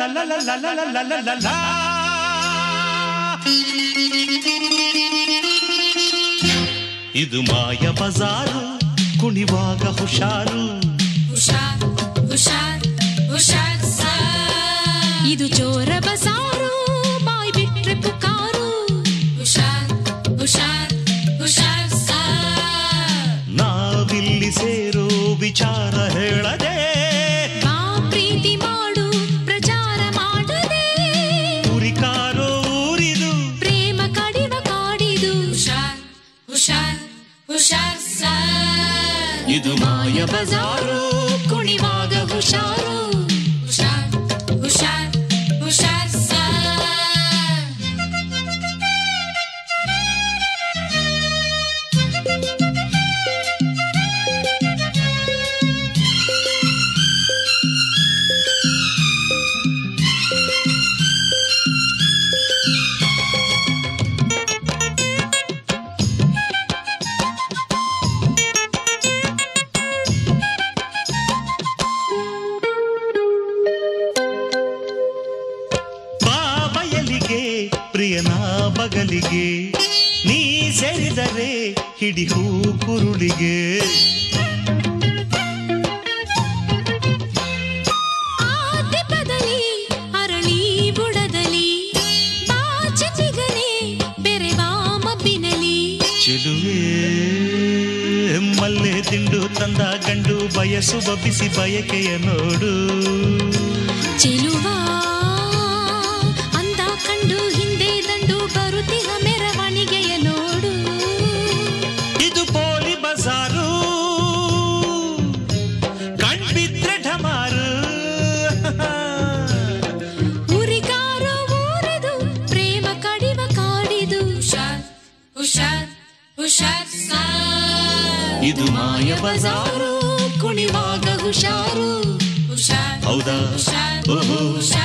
ಇದು ಮಾಯ ಬಜಾರು ಕುಣಿವಾಗ ಹುಷಾರು ಹುಷಾರ್ ಹುಷಾರ್ ಹುಷಾರ್ ಇದು ಚೋರ ಬಜಾರು ಬಾಯ್ ಬಿಟ್ರೆ ಪುಕಾರು ಹುಷಾರ್ ಹುಷಾರ್ ಹುಷಾರ್ ನಾವಿಲ್ಲಿ ಸೇರೋ ವಿಚಾರ ಹೇಳದೆ ಬಾ ಪ್ರೀತಿ ಮಾಡು ಪ್ರಚಾರ ಮಾಡದೆ ಉರಿಕಾರೋ ಊರಿದು ಪ್ರೇಮ ಕಡಿವ ಕಾಡಿದು ಹುಷಾರ್ ಹುಷಾರ್ ಹುಷಾರ್ ಇದು ಮಾಯ ಬಜಾರು ಕುಣಿವಾಗ ಹುಷಾರು ಹುಷಾರ್ ಹುಷಾರ್ ಹುಷಾರ್ ಪ್ರಿಯನ ಬಗಲಿಗೆ ನೀ ಸೇರಿದರೆ ಹಿಡಿ ಹೂ ಕುರುಳಿಗೆ ಆದಿಪದಲ್ಲಿ ಅರಳಿ ಬುಡದಲ್ಲಿ ಬಾಚಿಗನೆ ಬೆರೆವಾ ಮಬ್ಬಿನಲಿ ಚೆಲುವೆ ಮಲ್ಲೆ ತಿಂಡು ತಂದ ಗಂಡು ಬಯಸುವ ಬಿಸಿ ಬಯಕೆಯ ನೋಡು ಚೆಲುವಾ ಕಂಡು ಹಿಂದೆ ದಂಡು ಬರುತ್ತಿಹ ಮೆರವಣಿಗೆಯ ನೋಡು ಇದು ಪೋಲಿ ಬಜಾರು ಕಣ್ಬಿದ್ರೆ ಢಮಾರು ಉರಿಕಾರೋ ಊರಿದು ಪ್ರೇಮ ಕಡಿವ ಕಾಡಿದು ಹುಷಾರ್ ಹುಷಾರ್ ಹುಷಾರ್ ಇದು ಮಾಯ ಬಜಾರು ಕುಣಿವಾಗ ಹುಷಾರು ಹುಷಾರ್ ಹೌದಾ ಹುಷಾರ್ ಹುಷಾರ್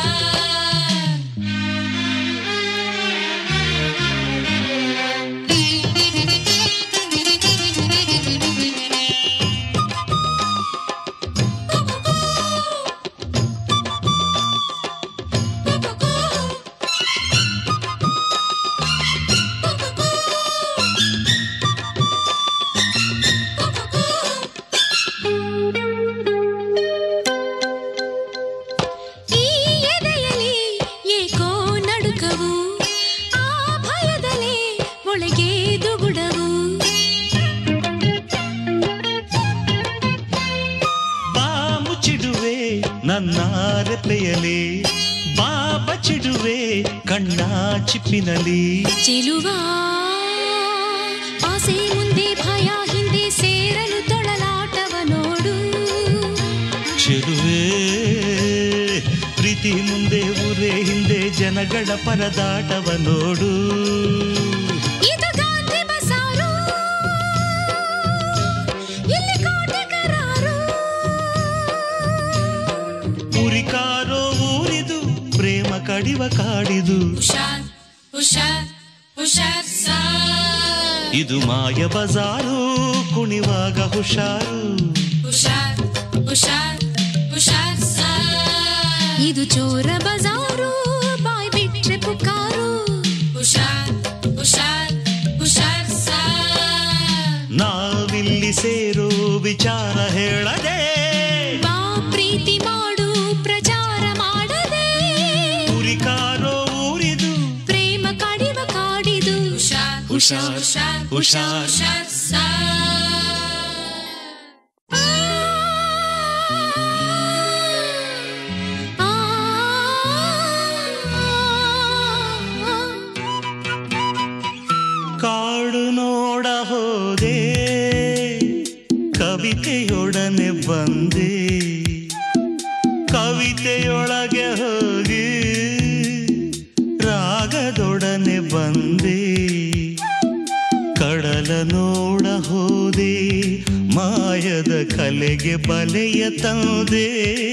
ನನ್ನಾರೆಪೆಯಲಿ ಬಾಬ ಚಿಡುವೆ ಕಣ್ಣ ಚಿಪ್ಪಿನಲಿ ಚೆಲುವಾ ಆಸೆ ಮುಂದೆ ಭಯ ಹಿಂದೆ ಸೇರಲು ತೊಳಲಾಟವ ನೋಡು ಚೆಲುವೆ ಪ್ರೀತಿ ಮುಂದೆ ಊರೇ ಹಿಂದೆ ಜನಗಳ ಪರದಾಟವ ನೋಡು ಇದು ಗಾಂಧಿ ಬಜಾರು ಇಲ್ಲಿ ಕೋಟೆ ಕರಾರು ಉರಿಕಾರೋ ಊರಿದು ಪ್ರೇಮ ಕಡಿವ ಕಾಡಿದು ಹುಷಾರ್ ಹುಷಾರ್ ಹುಷಾರ್ ಇದು ಮಾಯ ಬಜಾರು ಕುಣಿವಾಗ ಹುಷಾರು ಹುಷಾರ್ ಹುಷಾರ್ ಹುಷಾರ್ ಇದು ಚೋರ ಬಜಾರು ಬಾಯ್ ಬಿಟ್ರೆ ಪುಕಾರು ಹುಷಾರ್ ಹುಷಾರ್ ಹುಷಾರ್ ನಾವಿಲ್ಲಿ ಸೇರೋ ವಿಚಾರ ಹೇಳದೆ ಬಾ ಪ್ರೀತಿ ಮಾಡು ಪ್ರಚಾರ ಮಾಡದೆ ಉರಿಕಾರೋ ಊರಿದು ಪ್ರೇಮ ಕಡಿವ ಕಾಡಿದು ಹುಷಾರ್ ಹುಷಾರ್ ಹುಷಾರ್ ಕಾಡು ನೋಡ ಹೋದೆ ಕವಿತೆಯೊಡನೆ ಬಂದೆ ಕವಿತೆಯೊಳಗೆ ಹೋಗಿ ರಾಗದೊಡನೆ ಬಂದೆ ಕಡಲ ನೋಡ ಹೋದೆ ಮಾಯದ ಕಲೆಗೆ ಬಲೆಯ ತಂದೆ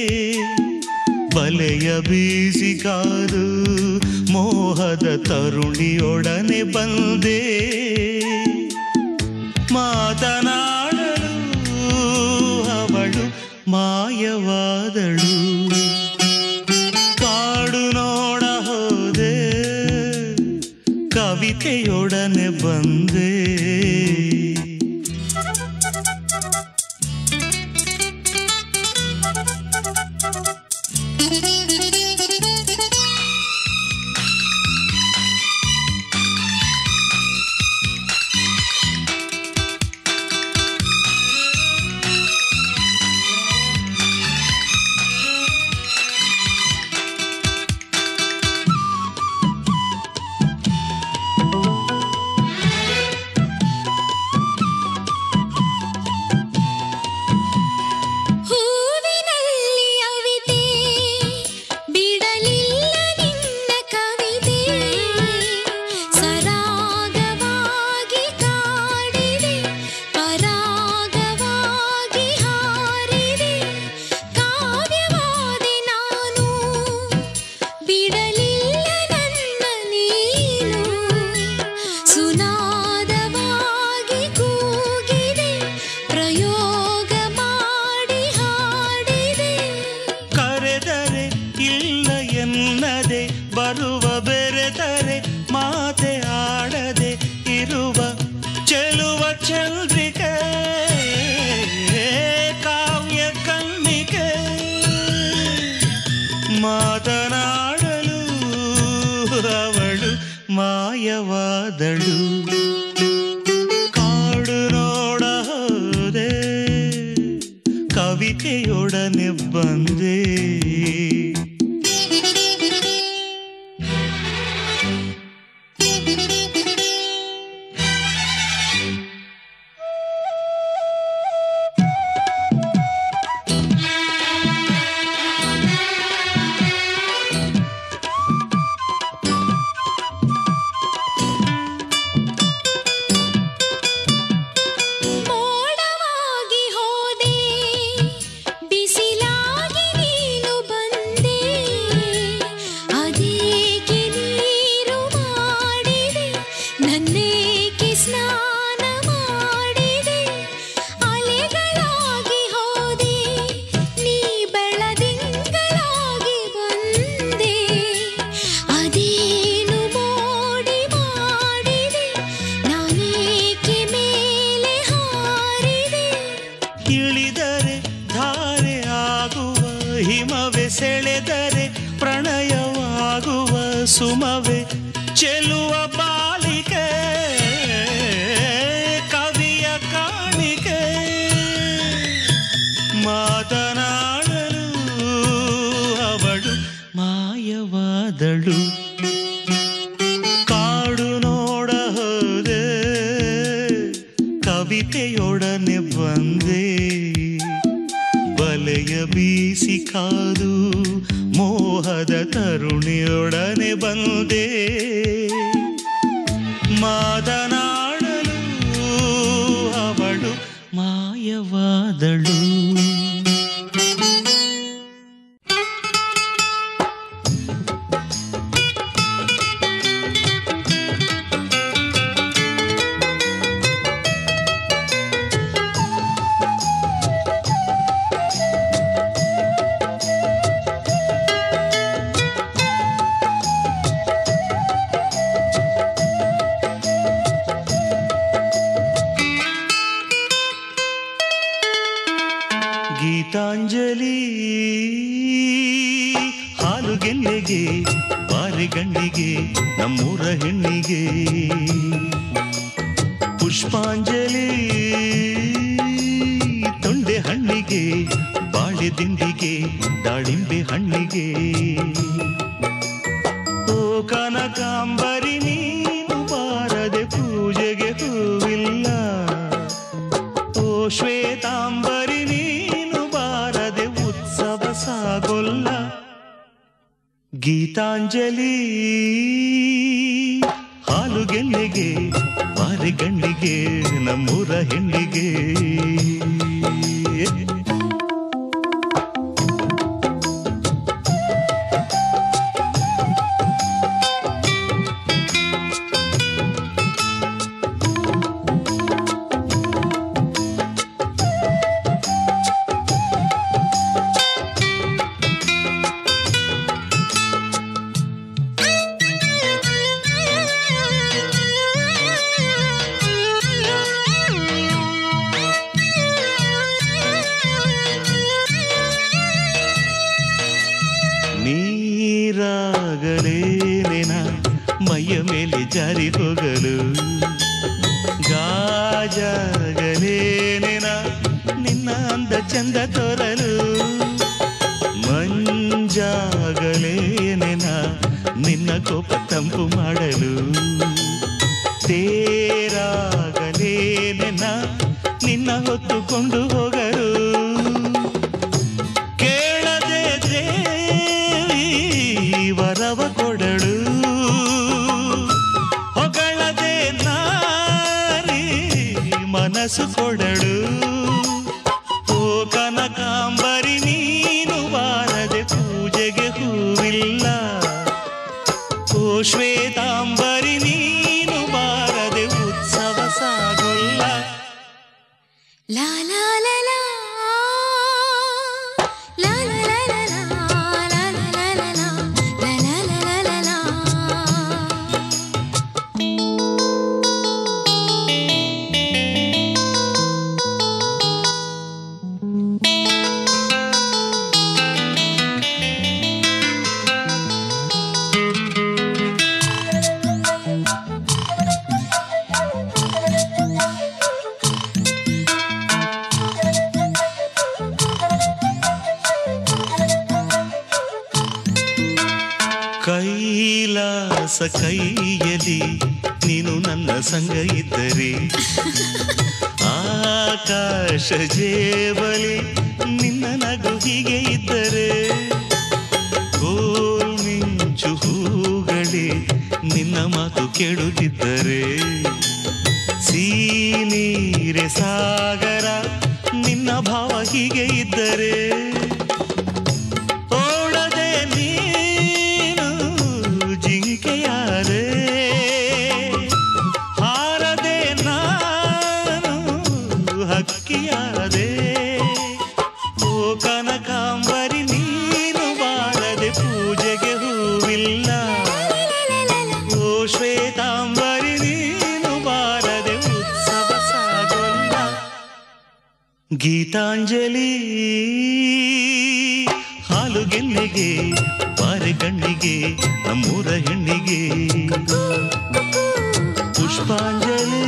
ಬಲೆಯ ಬೀಸಿ ಕಾದು ಮೋಹದ ತರುಣಿಯೊಡನೆ ಬಂದೆ ಮಾತನಾಡಲು ಅವಳು ಮಾಯವಾದಳು ಕವಿತೆಯೊಡನೆ ಬಂದೆ. ಬರುವ ಬೆರೆತರೆ ಮಾತೆ ಆಡದೆ ಇರುವ ಚೆಲುವ ಚಂದ್ರಿಕೆ ಕಾವ್ಯ ಕನ್ನಿಕೆ ಮಾತನಾಡಲು ಅವಳು ಮಾಯವಾದಳು. ಕಾಡು ನೋಡ ಹೋದೆ ಕವಿತೆಯೊಡನೆ ಬಂದೆ. ಇಳಿದರೆ ಧಾರೆ ಆಗುವ ಹಿಮವೇ ಸೆಳೆದರೆ ಪ್ರಣಯವಾಗುವ ಸುಮವೇ ಚೆಲುವ ಬಾಲಿಕೆ ಕವಿಯ ಕಾಣಿಕೆ ಮಾತನಾಡಲು ಅವಳು ಮಾಯವಾದಳು. ಕಾಡು ನೋಡ ಹೋದೆ ಕವಿತೆಯೊಡನೆ ಬಂದೆ. ಬಲೆಯ ಬೀಸಿ ಕಾದು ಮೋಹದ ತರುಣಿಯೊಡನೆ ಬಂದೆ. ಮಾತನಾಡಲು ಅವಳು ಮಾಯವಾದಳು. ಗೀತಾಂಜಲಿ ಹಾಲುಗೆನ್ನೆಗೆ ಬಾರಿಗಣ್ಣಿಗೆ ನಮ್ಮೂರ ಹೆಣ್ಣಿಗೆ. ಪುಷ್ಪಾಂಜಲಿ ತೊಂಡೆ ಹಣ್ಣಿಗೆ ಬಾಳೆ ದಿಂಡಿಗೆ ದಾಳಿಂಬೆ ಹಣ್ಣಿಗೆ. ಓ ಕನಕಾಂಬರಿ ನೀನು ಬಾರದೆ ಪೂಜೆಗೆ ಹೂವಿಲ್ಲ. ಓ ಶ್ವೇತಾಂಬರಿ ನೀನು ಬಾರದೆ ಉತ್ಸವ ಸಾಗೊಲ್ಲ. ಗೀತಾಂಜಲಿ ಹಾಲುಗೆನ್ನೆಗೆ ಬಾರಿಗಣ್ಣಿಗೆ ನಮ್ಮೂರ ಹೆಣ್ಣಿಗೆ. ಮೈಯ ಮೇಲೆ ಜಾರಿ ಹೋಗಲು ಗಾಜಾಗಲೇನೆನ ನಿನ್ನ ಅಂದ ಚಂದ ತೋರಲು ಮಂಜಾಗಲೇನೆನ ನಿನ್ನ ಕೋಪ ತಂಪು ಮಾಡಲು ತೇರಾಗಲೇನೆನ ನಿನ್ನ ಹೊತ್ತುಕೊಂಡು ಹೋಗಲು ಕೇಳದೆ ದೇವಿ ವರವ ಕೊಡಳು ಹೊಗಳದೆ ನಾರಿ ಮನಸ್ಸು ಕೊಡಳು ಓ ಕನಕಾಂಬರಿ ನೀನು ಬಾರದೆ ಪೂಜೆಗೆ ಹೂವಿಲ್ಲ ಓ ಶ್ವೇತಾಂಬರಿ ನೀನು ಬಾರದೆ ಉತ್ಸವ ಸಾಗೊಲ್ಲ ಲಾ ಲಾ ಲಾ ಲಾ ಲಾ ಲಾ ಲಾ ಲಾ ಲಾ ಲಾ ಲಾ ಲಾ ಲಾ ಲಾ. ಕೈಲಾಸ ಕೈಯಲ್ಲಿ ನೀನು ನನ್ನ ಸಂಗ ಇದ್ದರೆ ಆಕಾಶ ಜೇಬಲಿ ನಿನ್ನ ನಗು ಹೀಗೆ ಇದ್ದರೆ ಗೋಲ್ ಮಿಂಚು ಹೂಗಳೇ ನಿನ್ನ ಮಾತು ಕೇಳುತ್ತಿದ್ದರೆ ಸೀನೀರೆ ಸಾಗರ ನಿನ್ನ ಭಾವ ಹೀಗೆ ಇದ್ದರೆ ಓಡದೆ ನೀನು ಜಿಂಕೆಯಾದೆ ಹಾರದೆ ನಾನು ಹಕ್ಕಿಯಾದೆ ಓ ಕನಕಾಂಬರಿ ನೀನು ಬಾರದೆ ಪೂಜೆಗೆ ಹೂವಿಲ್ಲ ಓ ಶ್ವೇತಾಂಬರಿ ನೀನು ಬಾರದೆ ಉತ್ಸವ ಸಾಗೊಲ್ಲ ಗೀತಾಂಜಲಿ ಹಾಲುಗೆನ್ನೆಗೆ ಬಾರೆ ಕಣ್ಣಿಗೆ ನಮ್ಮೂರ ಹೆಣ್ಣಿಗೆ ಪುಷ್ಪಾಂಜಲಿ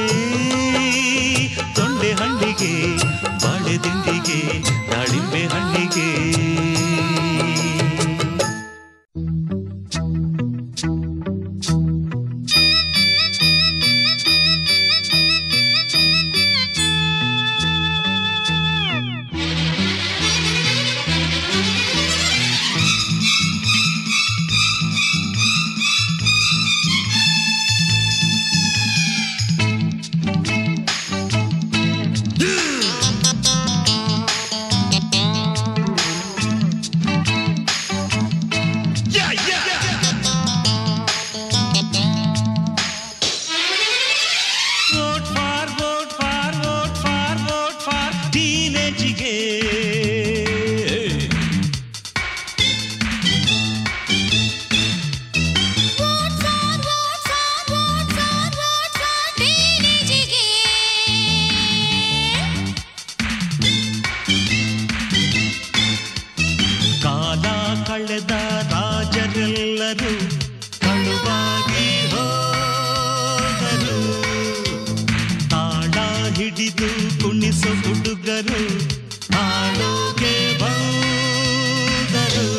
ತೊಂಡೆ ಹಣ್ಣಿಗೆ ಬಾಳೆ ದಿಂಡಿಗೆ ದಾಳಿಂಬೆ ಹಣ್ಣಿಗೆ ಕಳೆದ ರಾಜರೆಲ್ಲರೂ ಕಳುವಾಗಿ ಹೋದರು ತಾಳ ಹಿಡಿದು ಕುಣಿಸೋ ಹುಡುಗರು ಆಳೋಗೆ ಬಂದರು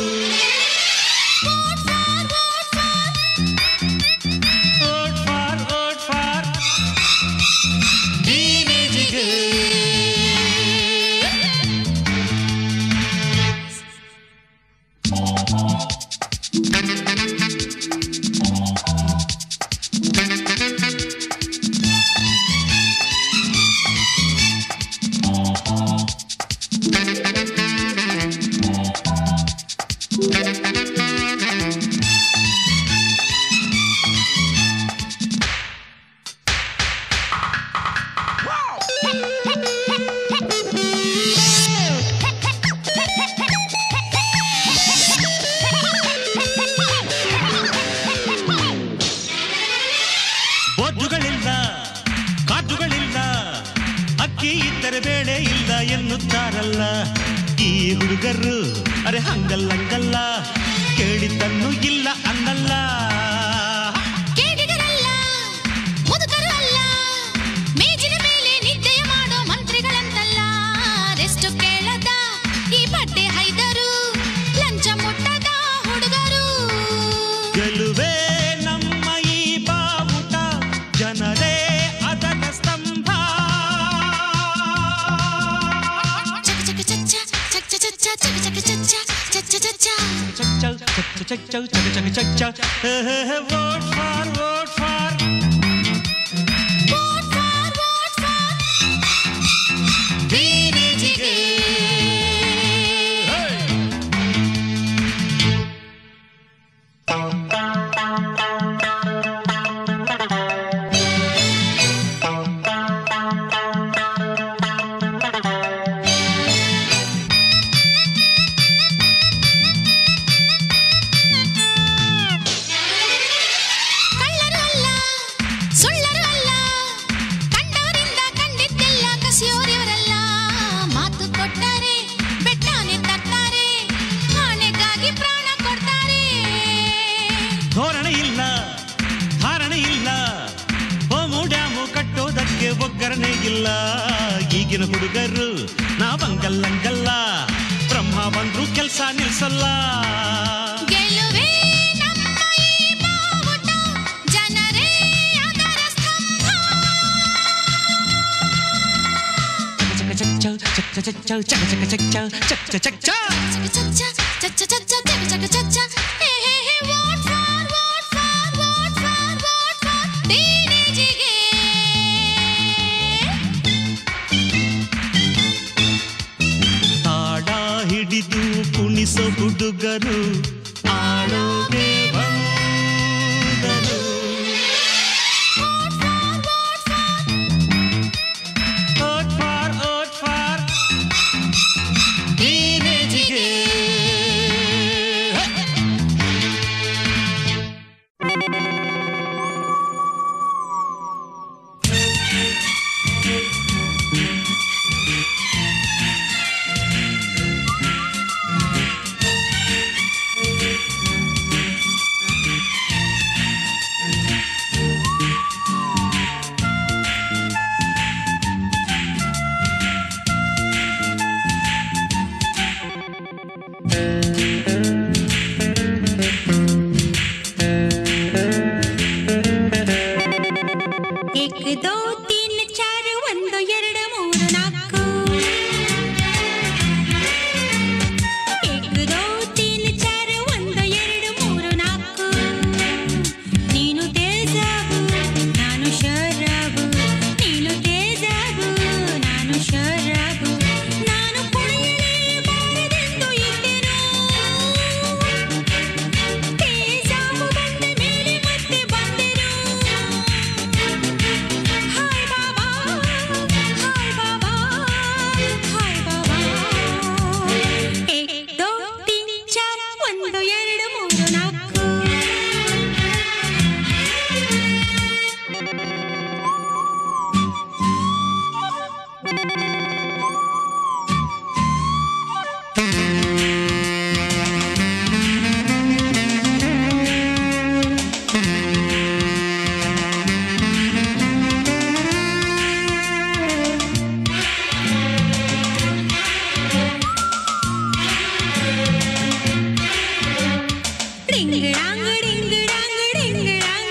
vote for teenage ಒದ್ದುಗಳಿಲ್ಲ ಕಾಟುಗಳಿಲ್ಲ ಅಕ್ಕಿ ಇದ್ದರೆ ಬೇಳೆ ಇಲ್ಲ ಎನ್ನುತ್ತಾರಲ್ಲ ಈ ಹುಡುಗರು ಅರೆ ಹಂಗಲ್ಲಂಗಲ್ಲ ಕೇಳಿದ್ದನ್ನು ಇಲ್ಲ ಅನ್ನಲ್ಲ ಚಚ್ಚೌ ಚಕ ಚಕ ಚಚ್ಚ ವೋಟ್ ಫಾರ್ ವೋಟ್ ಫಾರ್ ಡಿವಿಜಿಗೆ ಒಗ್ಗರಣೆ ಇಲ್ಲ ಈಗಿನ ಹುಡುಗರು ನಾವಂಗಲ್ಲಂಗಲ್ಲ ಬ್ರಹ್ಮ ಬಂದ್ರು ಕೆಲ್ಸ ನಿಲ್ಸಲ್ಲ ಗೆಲುವೇ ನಮ್ಮ ಈ ಬಾವುಟ ಜನರೇ ಅದರ ಸ್ತಂಭ ಚಕ ಚಕ ಚಕ ಚಕ ಚಕ ಚಕ ಚಕ ಚಕ ಚಕ ಚಕ ಚಕ ಹಿಡಿದು ಕುಣಿಸೋ ಹುಡುಗರು ಆಳೋಗೆ ಬಂದರು ಓಟ್ ಫಾರ್ ಓಟ್ ಫಾರ್ ಡಿವಿಜಿಗೆ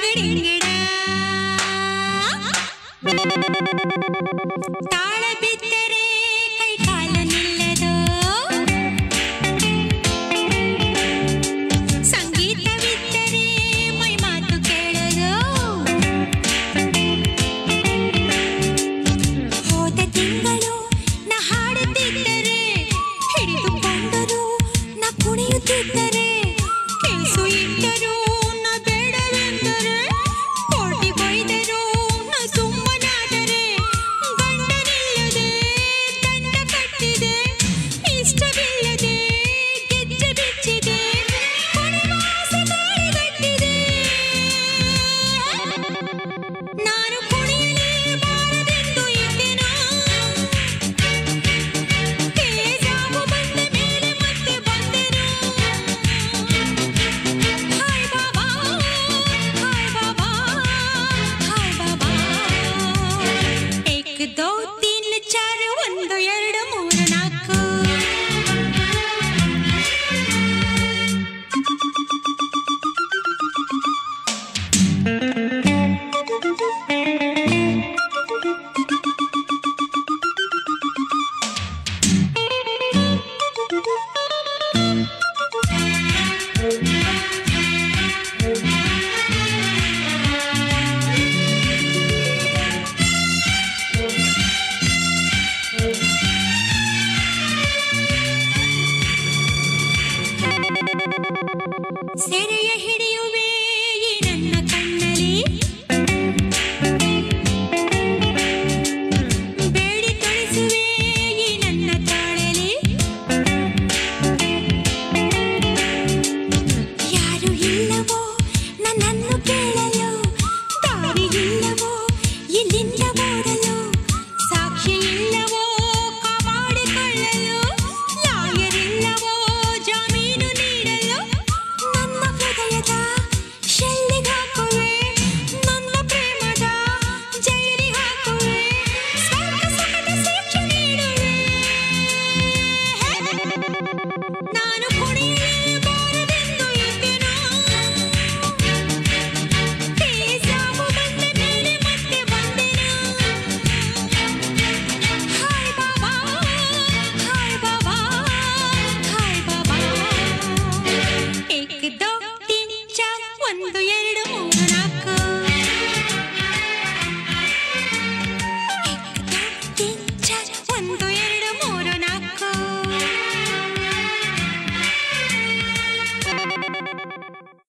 ತಾಳ ಬಿದ್ದ